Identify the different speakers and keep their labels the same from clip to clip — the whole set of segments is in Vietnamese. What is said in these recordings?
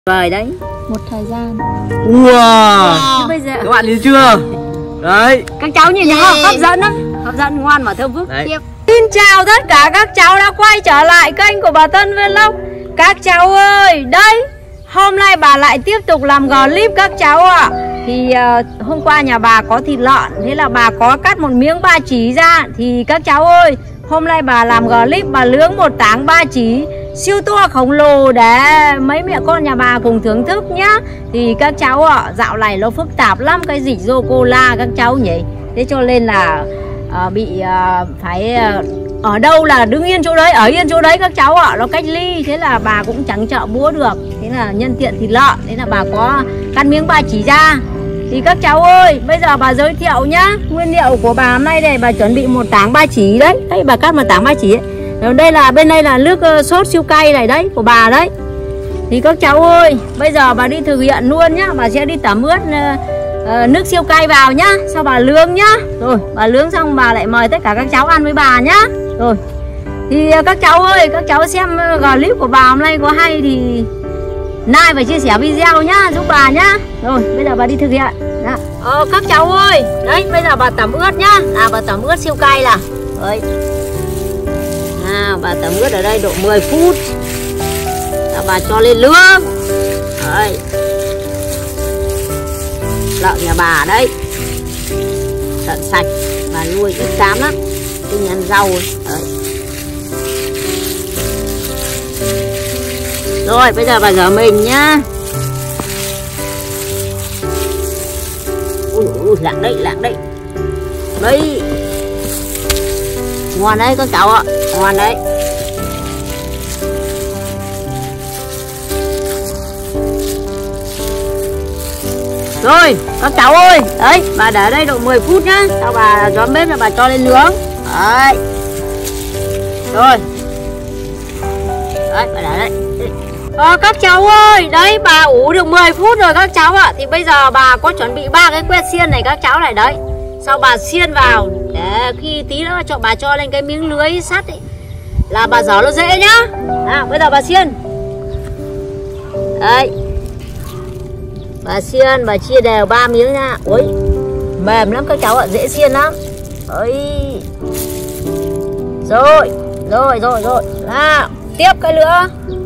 Speaker 1: Vời đấy.
Speaker 2: Một thời gian.
Speaker 1: Wow. Bây giờ
Speaker 3: các bạn nhìn chưa? Đấy.
Speaker 1: Các cháu nhìn thấy hấp dẫn lắm. Hấp dẫn, ngoan mà thơm phức. Xin chào tất cả các cháu đã quay trở lại kênh của bà Tân Vlog. Các cháu ơi, đây hôm nay bà lại tiếp tục làm clip các cháu ạ. Thì hôm qua nhà bà có thịt lợn, thế là bà có cắt một miếng ba chỉ ra. Thì các cháu ơi, hôm nay bà làm clip bà nướng một tảng ba chỉ siêu to khổng lồ để mấy mẹ con nhà bà cùng thưởng thức nhá. Thì các cháu ạ, dạo này nó phức tạp lắm cái dịch Zoocola các cháu nhỉ. Thế cho nên là phải ở đâu là đứng yên chỗ đấy, ở yên chỗ đấy các cháu ạ. Nó cách ly, thế là bà cũng chẳng chợ búa được. Thế là nhân tiện thịt lợn, thế là bà có cắt miếng ba chỉ ra. Thì các cháu ơi, bây giờ bà giới thiệu nhá. Nguyên liệu của bà hôm nay đây, bà chuẩn bị một tảng ba chỉ đấy. Đây bà cắt một tảng ba chỉ ấy. Đây là bên đây là nước sốt siêu cay này đấy của bà đấy. Thì các cháu ơi, bây giờ bà đi thực hiện luôn nhá. Bà sẽ đi tẩm ướt nước siêu cay vào nhá. Sau bà nướng nhá. Rồi bà nướng xong bà lại mời tất cả các cháu ăn với bà nhá. Rồi thì các cháu ơi, các cháu xem clip của bà hôm nay có hay thì like và chia sẻ video nhá, giúp bà nhá. Rồi bây giờ bà đi thực hiện đó. Các cháu ơi, đấy bây giờ bà tẩm ướt nhá. Bà tẩm ướt siêu cay là đấy. Bà tẩm ướt ở đây độ 10 phút là bà cho lên nướng. Đấy. Lợn nhà bà đấy, lợn sạch, bà nuôi ít cám lắm, kinh ăn rau đấy. Rồi bây giờ bà rửa mình nhá. Lạng đấy, lạng đấy. Đấy. Ngon đấy các cháu ạ, ngon đấy. Rồi các cháu ơi, đấy bà để đây độ 10 phút nhá. Sau bà gión bếp là bà cho lên nướng. Đấy. Rồi. Đấy bà để đây. Các cháu ơi, đấy bà ủ được 10 phút rồi các cháu ạ. Thì bây giờ bà có chuẩn bị 3 cái que xiên này các cháu này đấy. Sau bà xiên vào để khi tí nữa bà cho lên cái miếng lưới sắt ấy là bà giở nó dễ nhá. Bây giờ bà xiên. Đấy. Bà xiên, bà chia đều 3 miếng nha. Ui, mềm lắm các cháu ạ, dễ xiên lắm. Ôi. Rồi, rồi. Nào, tiếp cái nữa.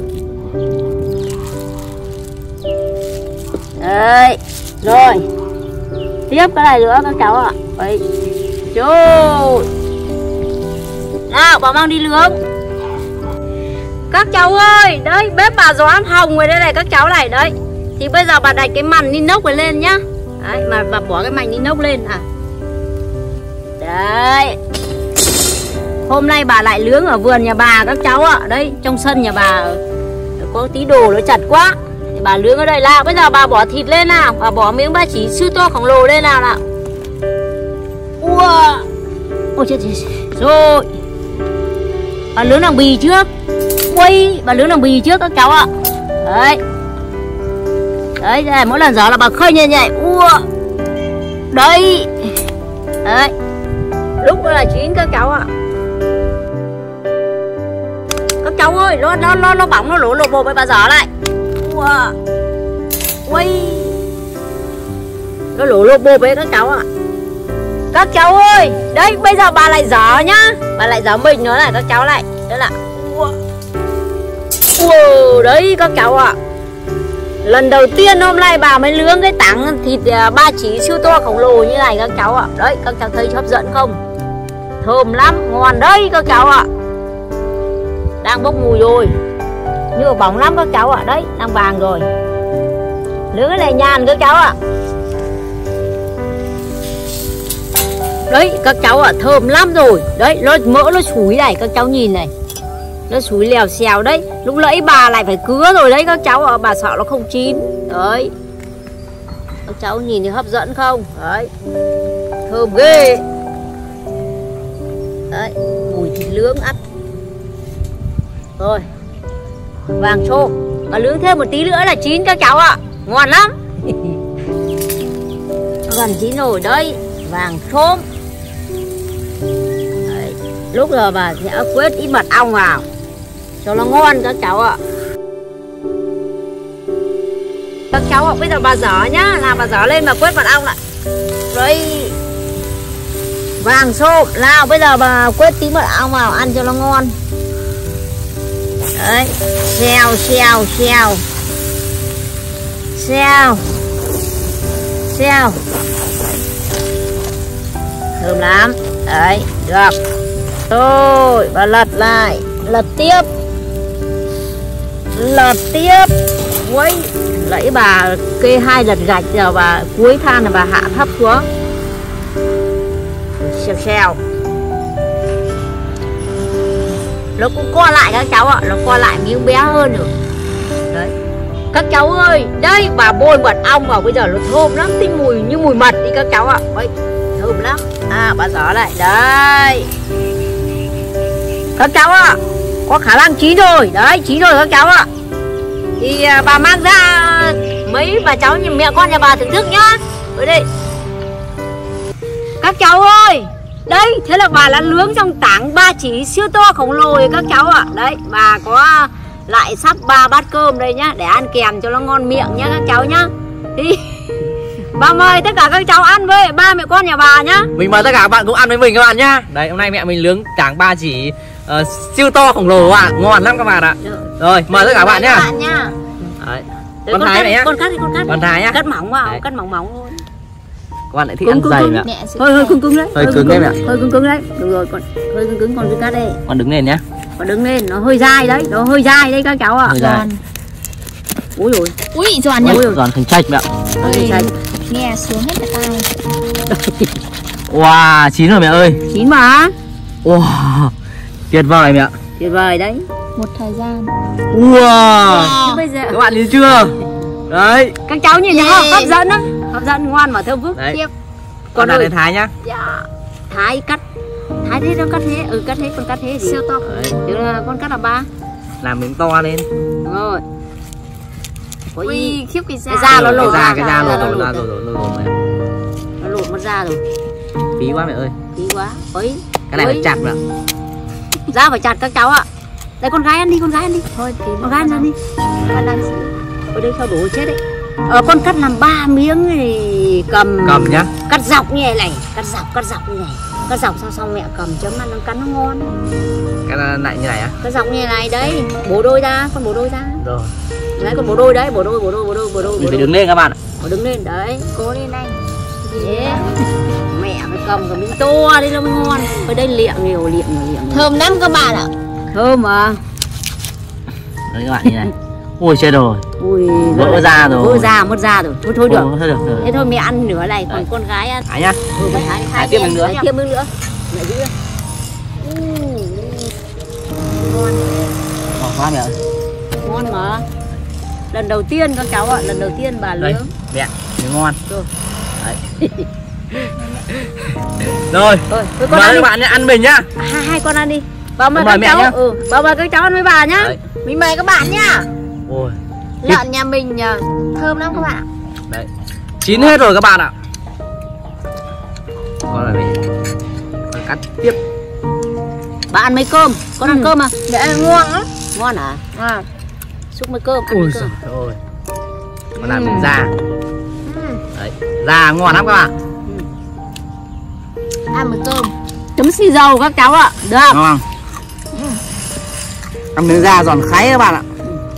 Speaker 1: Đấy, rồi. Tiếp cái này nữa các cháu ạ. Đấy. Trời. Nào, bà mang đi nướng. Các cháu ơi, đấy bếp bà gió hồng rồi đây này các cháu này đấy. Thì bây giờ bà đặt cái màn inox này lên nhá. Đấy, mà bà bỏ cái màn inox lên Đấy. Hôm nay bà lại nướng ở vườn nhà bà các cháu ạ. Đấy, trong sân nhà bà có tí đồ nó chặt quá. Thì bà nướng ở đây nào. Bây giờ bà bỏ thịt lên nào. Bà bỏ miếng ba chỉ siêu to khổng lồ lên nào nào. Wow. Ôi chết. Rồi. Bà nướng đằng bì trước. Ui, bà nướng đằng bì trước các cháu ạ. Đấy. Đấy, đây, mỗi lần giở là bà khơi như vậy. Đấy. Đấy. Lúc đó là chín các cháu ạ. Các cháu ơi, nó bỏng, nó lổ bột với bà giở lại. Ui. Nó lổ bột với các cháu ạ. Các cháu ơi, đấy bây giờ bà lại giở nhá. Bà lại giở mình nữa này các cháu này. Đấy là đấy các cháu ạ. Lần đầu tiên hôm nay bà mới nướng cái tảng thịt ba chỉ siêu to khổng lồ như này các cháu ạ. Đấy, các cháu thấy hấp dẫn không? Thơm lắm, ngon đấy các cháu ạ. Đang bốc mùi rồi. Nhưng mà bỏng lắm các cháu ạ. Đấy, đang vàng rồi. Nướng cái này nhàn các cháu ạ. Đấy, các cháu ạ, thơm lắm rồi. Đấy, mỡ nó xúi này, các cháu nhìn này. Nó xúi lèo xèo đấy. Lúc nãy bà lại phải cứa rồi đấy các cháu ạ. Bà sợ nó không chín. Đấy. Các cháu nhìn thì hấp dẫn không? Đấy. Thơm ghê. Đấy. Mùi thịt nướng ắt. Rồi. Vàng chôm. Bà nướng thêm một tí nữa là chín các cháu ạ. Ngon lắm. Gần chín rồi đấy. Vàng chôm. Đấy. Lúc giờ bà sẽ quết ít mật ong vào cho nó ngon các cháu ạ. cháu ạ. Bây giờ bà dở nhá, là bà dở lên mà quét mật ong lại. Rồi vàng xôm. Nào bây giờ bà quét tí mật ong vào ăn cho nó ngon. Đấy, xèo xèo xèo xèo xèo, thơm lắm. Đấy, được rồi. Bà lật lại, lật tiếp, lật tiếp. Ui, nãy bà kê 2 lật gạch, giờ bà cuối than là bà hạ thấp xuống. Xèo xèo. Nó cũng co lại các cháu ạ, nó co lại miếng bé hơn nữa. Đấy, các cháu ơi, đây bà bôi mật ong vào bây giờ nó thơm lắm, tí mùi như mùi mật đi các cháu ạ. Đấy, thơm lắm. Bà giỏ lại. Đây các cháu ạ, có khả năng chín rồi. Đấy, chín rồi các cháu ạ. Thì bà mang ra mấy bà cháu nhìn mẹ con nhà bà thưởng thức nhá. Ở đây các cháu ơi, đây thế là bà đã nướng trong tảng 3 chỉ siêu to khổng lồ rồi các cháu ạ. Đấy, bà có lại sắp 3 bát cơm đây nhá, để ăn kèm cho nó ngon miệng nhá các cháu nhá. Thì bà mời tất cả các cháu ăn với ba mẹ con nhà bà nhá.
Speaker 3: Mình mời tất cả các bạn cũng ăn với mình các bạn nhá. Đấy, hôm nay mẹ mình nướng tảng 3 chỉ siêu to khổng lồ ạ, ngon lắm các bạn ạ. Rồi, mời tất cả các bạn nhá. Đấy. Con Thái này nhá.
Speaker 1: Con cắt đi, con cắt.
Speaker 3: Con Thái nhá.
Speaker 1: Cắt mỏng vào, cắt mỏng mỏng thôi.
Speaker 3: Các bạn lại thích ăn dày mẹ.
Speaker 1: Hơi cứng cứng đấy.
Speaker 3: Hơi cứng đấy mẹ.
Speaker 1: Hơi cứng đấy. Được rồi, con hơi cứng con cứ cắt đi.
Speaker 3: Con đứng lên nhá.
Speaker 1: Con đứng lên, nó hơi dai đấy, nó hơi dai đấy các cháu ạ.
Speaker 3: Giòn.
Speaker 1: Úi rồi.
Speaker 2: Ui giòn nhỉ.
Speaker 3: Giòn thành chạch mẹ.
Speaker 2: Nghe xuống hết cả tai.
Speaker 3: Wow, chín rồi mẹ ơi.
Speaker 1: Chín mà.
Speaker 3: Wow, tuyệt vời mẹ.
Speaker 1: Tuyệt vời đấy.
Speaker 2: Một thời gian.
Speaker 3: Wow.
Speaker 1: Bây giờ
Speaker 3: các bạn nhìn chưa? Đấy.
Speaker 1: các cháu nhìn thấy hấp dẫn á, hấp dẫn, ngoan mà thơm phức.
Speaker 3: Đấy.
Speaker 1: Tiếp.
Speaker 3: Con đặt lên Thái nhá.
Speaker 1: Dạ. Thái cắt. Thái thế nó cắt thế, cắt thế, con cắt thế siêu to. Đấy. Là con cắt là 3.
Speaker 3: Làm miếng to lên.
Speaker 1: Đúng rồi.
Speaker 2: Ui, khiếp cái da.
Speaker 1: Cái da nó lột ra,
Speaker 3: cái da lột ra rồi.
Speaker 1: Nó lột mất da rồi.
Speaker 3: Phí quá mẹ ơi.
Speaker 1: Phí quá. Ôi.
Speaker 3: Cái này phải chặt mẹ.
Speaker 1: Da phải chặt các cháu ạ. Đây con gái ăn đi, con gái ăn đi. Thôi thì con gái ăn đi. Con ăn. Ở đây sao đủ chết đấy. Con cắt làm 3 miếng thì cầm
Speaker 3: nhá.
Speaker 1: Cắt dọc như này, cắt dọc như này. Cắt dọc xong mẹ cầm chấm ăn nó cắn nó ngon.
Speaker 3: Cái lại như này á?
Speaker 1: Cắt dọc như này đấy, bổ đôi ra, con bổ đôi ra.
Speaker 3: Rồi.
Speaker 1: Đấy, con bổ đôi đấy, bổ đôi.
Speaker 3: Mình phải đứng lên các bạn ạ.
Speaker 1: Đứng lên đấy,
Speaker 2: cố lên anh.
Speaker 1: Yeah. Mẹ phải cầm cái miếng to đi nó mới ngon. Ở đây liệng nhiều.
Speaker 2: Thơm lắm các bạn ạ.
Speaker 1: Thơm mà.
Speaker 3: Đấy các bạn như này. Ui chết rồi.
Speaker 1: Ui,
Speaker 3: vỡ ra rồi.
Speaker 1: Mất da rồi. Thôi được.
Speaker 3: Thôi được.
Speaker 1: Thế thôi mẹ ăn nửa này, còn con gái ăn.
Speaker 3: Thái nhá.
Speaker 1: Thái
Speaker 3: tiếp miếng nữa.
Speaker 1: Tiếp miếng nữa. Mẹ giữ. Ngon.
Speaker 3: Ngon quá mẹ ơi.
Speaker 1: Ngon mà. Lần đầu tiên các cháu ạ, lần đầu tiên bà nướng.
Speaker 3: Mẹ, miếng ngon.
Speaker 1: Rồi.
Speaker 3: Đấy. Rồi.
Speaker 1: Mời
Speaker 3: các bạn nhá, ăn mình nhá.
Speaker 1: Hai con ăn đi. Bảo mời các cháu. Bảo mời các cháu ăn với bà nhá.
Speaker 3: Đấy.
Speaker 2: Mình mời các bạn nhá.
Speaker 3: Ôi.
Speaker 2: Lợn nhà mình thơm lắm các bạn ạ.
Speaker 3: Đấy. Chín hết rồi các bạn ạ. Con này con cắt tiếp.
Speaker 1: Bà ăn mấy cơm? Con ăn cơm à?
Speaker 2: Để ngon lắm.
Speaker 1: Ngon à? Xúc mấy cơm, ăn
Speaker 3: Ôi
Speaker 1: mấy cơm.
Speaker 3: giời ơi. Con làm miếng da. Đấy, da ngon lắm các bạn.
Speaker 2: Ăn một cơm.
Speaker 1: Chấm xì dầu các cháu ạ. Được.
Speaker 3: Ngon. Ăn miếng da giòn kháy các bạn ạ.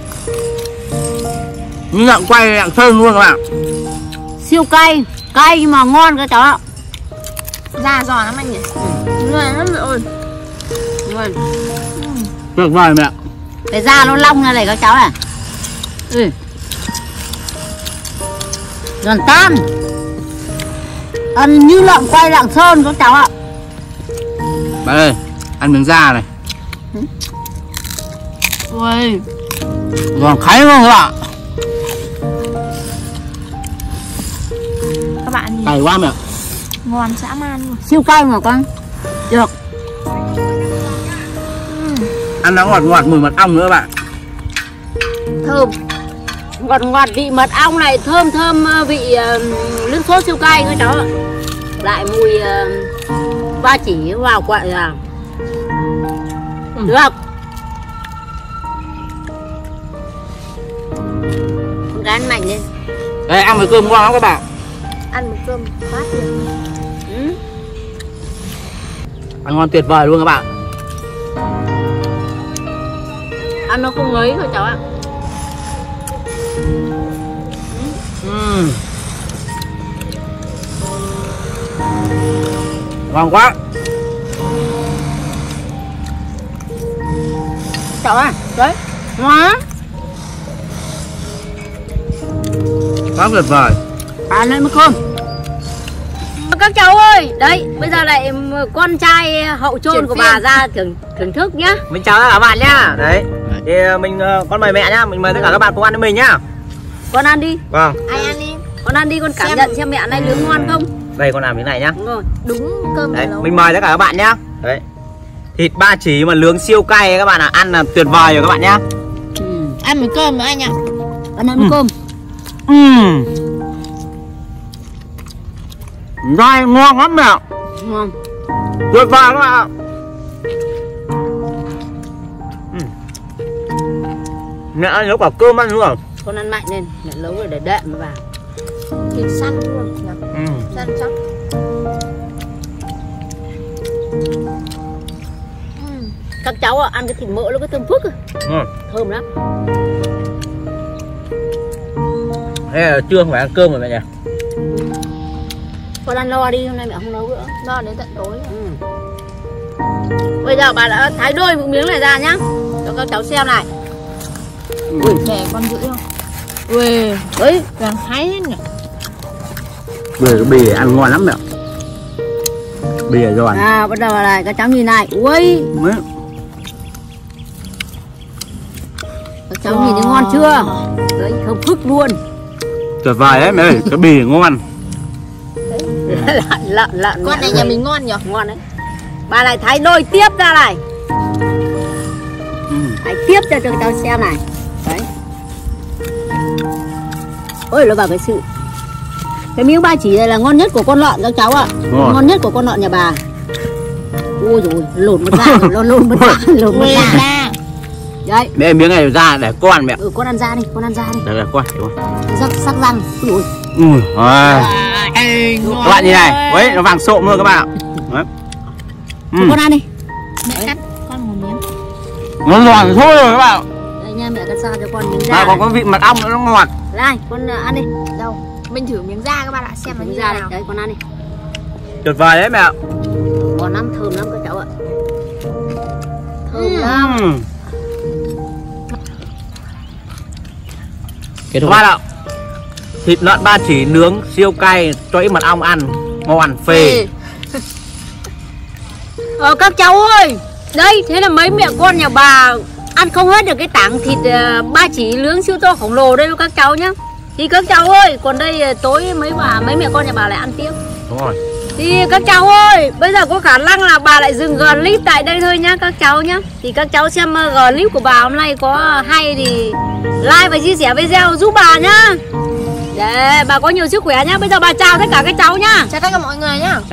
Speaker 3: Lợn quay lợn sơn luôn các bạn.
Speaker 1: Siêu cay, cay mà ngon các cháu ạ.
Speaker 2: Da giòn lắm anh nhỉ. Ngon lắm rồi.
Speaker 1: Ngon.
Speaker 3: Tuyệt vời mẹ.
Speaker 1: Cái da nó long ra này các cháu này. Giòn tan. Ăn như lợn quay lạng sơn các cháu ạ.
Speaker 3: Bà ơi, ăn miếng da này.
Speaker 1: Ui,
Speaker 3: Giòn kháy luôn các bạn.
Speaker 2: Các bạn nhìn
Speaker 3: Cay quá mẹ.
Speaker 2: ngon dã man luôn.
Speaker 1: siêu cay mà con. Được.
Speaker 3: Ăn nó ngọt mùi mật ong nữa các bạn.
Speaker 1: Thơm. Ngọt vị mật ong này, thơm vị nước sốt siêu cay các cháu ạ. Lại mùi 3 chỉ vào quậy à. Được. Con gái ăn mạnh lên.
Speaker 3: Đây, ăn với cơm ngon lắm các bạn.
Speaker 2: Ăn một cơm phát được.
Speaker 3: Ăn ngon tuyệt vời luôn các bạn.
Speaker 1: Ăn nó không ngấy thôi cháu ạ.
Speaker 3: Ngon quá.
Speaker 1: Cháu à, đấy, ngon lắm.
Speaker 3: Quá tuyệt vời.
Speaker 1: Ăn lên mới cơm. Các cháu ơi, đấy, bây giờ lại con trai hậu chôn của bà ra thưởng thức nhá.
Speaker 3: Mình chào tất cả các bạn nhá. Đấy. Thì mình con mời mẹ nhá, mình mời tất cả các bạn cùng ăn với mình nhá.
Speaker 1: Con ăn đi.
Speaker 3: Vâng.
Speaker 2: Ai ăn đi.
Speaker 1: Con ăn đi, con cảm nhận xem mẹ này nướng ngon không.
Speaker 3: Đây con làm miếng này nhá.
Speaker 1: Đúng rồi.
Speaker 2: Đúng cơm
Speaker 3: Đấy,
Speaker 2: nấu.
Speaker 3: mình mời tất cả các bạn nhá. Đấy. Thịt ba chỉ mà nướng siêu cay các bạn ạ, ăn là tuyệt vời rồi các bạn nhá.
Speaker 2: Ăn với cơm nữa anh ạ.
Speaker 1: Con ăn với cơm.
Speaker 3: Đây ngon lắm mẹ.
Speaker 1: Ngon.
Speaker 3: Tuyệt vời các bạn ạ. Mẹ ăn nấu cả cơm ăn nữa.
Speaker 1: Con ăn mạnh lên, mẹ nấu rồi để đệm vào.
Speaker 2: Thịt săn luôn. Săn chắc.
Speaker 1: Các cháu ăn cái thịt mỡ nó có thơm phức. Thơm lắm.
Speaker 3: Thế là trưa không phải ăn cơm rồi mẹ nhỉ?
Speaker 1: Con ăn lo đi, hôm nay mẹ không nấu nữa.
Speaker 2: No đến tận tối.
Speaker 1: Bây giờ bà đã thái đôi miếng này ra nhá, cho các cháu xem này.
Speaker 2: Ui, để con giữ không? Ui,
Speaker 1: Đấy,
Speaker 2: vàng thái hết nhỉ.
Speaker 3: Bì cái bì ăn ngon lắm mẹ. Bì là giòn.
Speaker 1: à bắt đầu này các cháu nhìn này. Ui, các cháu nhìn thấy ngon chưa? Đấy, không phức luôn.
Speaker 3: Tuyệt vời đấy mẹ ơi, cái bì ngon.
Speaker 1: Lợn
Speaker 2: Con này nhà mình ngon nhỉ?
Speaker 1: ngon đấy. Bà lại thái đôi tiếp ra này. Thái tiếp cho các cháu xem này. Đấy. Ôi nó bảo cái sự cái miếng ba chỉ này là ngon nhất của con lợn các cháu ạ. Ngon nhất của con lợn nhà bà. Ui rồi lột một ra, lột một ra. Đấy.
Speaker 3: Mẹ miếng này ra để con mẹ.
Speaker 1: Con ăn ra đi, con ăn ra đi.
Speaker 3: Đây con.
Speaker 1: Sắc răng. Ui.
Speaker 3: Các bạn nhìn này, đấy nó vàng sộm luôn các bạn ạ. Đấy.
Speaker 1: Con ăn đi.
Speaker 2: Mẹ cắt con một miếng.
Speaker 3: Nó giòn thôi rồi các bạn.
Speaker 1: Đây nha, mẹ cắt ra cho con miếng da.
Speaker 3: Còn có vị mật ong nữa nó ngọt.
Speaker 1: Đây, con ăn đi.
Speaker 2: Đâu? Mình thử miếng da các bạn ạ, xem nó như
Speaker 1: Miếng da
Speaker 2: nào.
Speaker 1: đấy, con ăn đi.
Speaker 3: Tuyệt vời đấy mẹ.
Speaker 1: Ngon lắm, thơm lắm các cháu ạ. Thơm lắm.
Speaker 3: Các bạn ạ, thịt lợn ba chỉ nướng siêu cay cho ít mật ong ăn ngon phê.
Speaker 1: Các cháu ơi, đây thế là mấy mẹ con nhà bà ăn không hết được cái tảng thịt ba chỉ nướng siêu to khổng lồ đây các cháu nhá. Thì các cháu ơi, còn đây tối mấy mẹ con nhà bà lại ăn tiếp.
Speaker 3: Đúng rồi.
Speaker 1: Thì các cháu ơi, bây giờ có khả năng là bà lại dừng clip tại đây thôi nhá các cháu nhá. Thì các cháu xem clip của bà hôm nay có hay thì like và chia sẻ video giúp bà nhá. Để bà có nhiều sức khỏe nhá. Bây giờ bà chào tất cả các cháu nhá.
Speaker 2: Chào tất cả mọi người nhá.